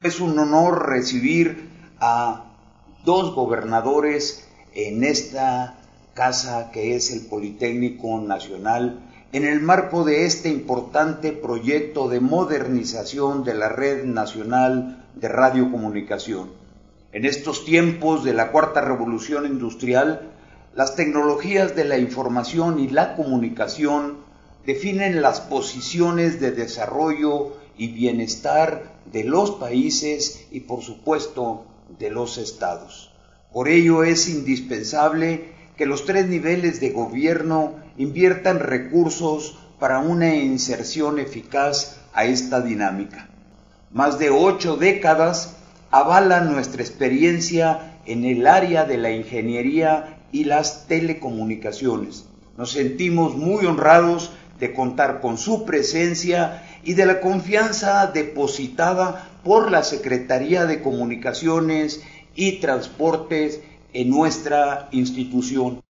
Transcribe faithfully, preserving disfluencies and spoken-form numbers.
Es un honor recibir a dos gobernadores en esta casa que es el Politécnico Nacional, en el marco de este importante proyecto de modernización de la Red Nacional de Radiocomunicación. En estos tiempos de la Cuarta Revolución Industrial, las tecnologías de la información y la comunicación definen las posiciones de desarrollo y bienestar de los países y, por supuesto, de los estados. Por ello es indispensable que los tres niveles de gobierno inviertan recursos para una inserción eficaz a esta dinámica. Más de ocho décadas avalan nuestra experiencia en el área de la ingeniería y las telecomunicaciones. Nos sentimos muy honrados de contar con su presencia y de la confianza depositada por la Secretaría de Comunicaciones y Transportes en nuestra institución.